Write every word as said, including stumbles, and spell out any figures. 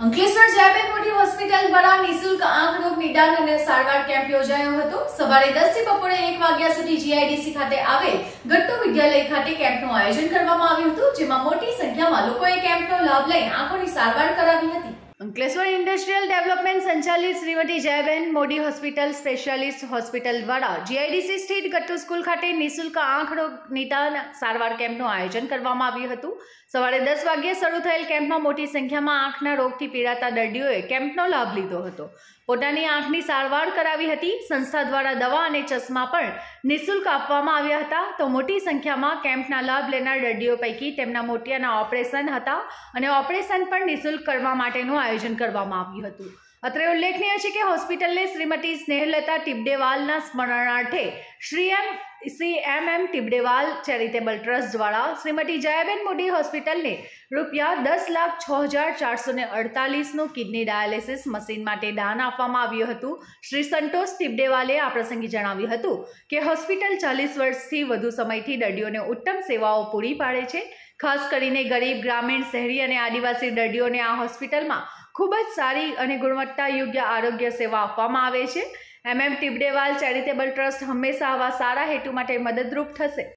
અંકલેશ્વર જયાબેન મોટી હોસ્પિટલ દ્વારા નિઃશુલ્ક આંખ રોગ નિદાન અને સારવાર કેમ્પ યોજાયો હતો। સવારે દસ થી બપોરે એક વાગ્યા સુધી જીઆઈડીસી ખાતે આવેલ ગટ્ટુ વિદ્યાલય ખાતે કેમ્પનું આયોજન કરવામાં આવ્યું હતું, જેમાં મોટી સંખ્યામાં લોકોએ કેમ્પનો લાભ લઈ આંખોની સારવાર કરાવી હતી। અંકલેશ્વર ઇન્ડસ્ટ્રીયલ ડેવલપમેન્ટ સંચાલિત Shrimati Jayaben Modi hospital specialist hospital દ્વારા જીઆઈડીસી સ્થિત ગટ્ટુ સ્કૂલ ખાતે નિઃશુલ્ક આંખ રોગ નિદાન સારવાર કેમ્પનું આયોજન કરવામાં આવ્યું હતું। સવારે દસ વાગ્યે શરૂ થયેલ કેમ્પમાં મોટી સંખ્યામાં આંખના રોગથી પીડાતા દર્દીઓએ કેમ્પનો લાભ લીધો હતો, પોતાની આંખની સારવાર કરાવી હતી। સંસ્થા દ્વારા દવા અને ચશ્મા પણ નિઃશુલ્ક આપવામાં આવ્યા હતા। તો મોટી સંખ્યામાં કેમ્પના લાભ લેનાર દર્દીઓ પૈકી તેમના મોતિયાના ઓપરેશન હતા અને ઓપરેશન પણ નિઃશુલ્ક કરવા માટેનું આયોજન કરવામાં આવ્યું હતું। અત્રે ઉલ્લેખનીય છે કે હોસ્પિટલને શ્રીમતી સ્નેહલતા ટિબડેવાલના સ્મરણાર્થે Shri M Shri M M Tibdewal charitable trust દ્વારા શ્રીમતી જયાબેન મોદી હોસ્પિટલને રૂપિયા દસ લાખ છ હજાર ચારસો ને અડતાલીસનું કિડની ડાયાલિસિસ મશીન માટે દાન આપવામાં આવ્યું હતું। શ્રી સંતોષ ટિબડેવાલે આ પ્રસંગે જણાવ્યું હતું કે હોસ્પિટલ ચાલીસ વર્ષથી વધુ સમયથી દર્દીઓને ઉત્તમ સેવાઓ પૂરી પાડે છે। ખાસ કરીને ગરીબ, ગ્રામીણ, શહેરી અને આદિવાસી દર્દીઓને આ હોસ્પિટલમાં ખૂબ જ સારી અને ગુણવત્તા યોગ્ય આરોગ્ય સેવા આપવામાં આવે છે। એમ એમ ટિબડેવાલ ચેરિટેબલ ટ્રસ્ટ હંમેશા આવા સારા હેતુ માટે મદદરૂપ થશે।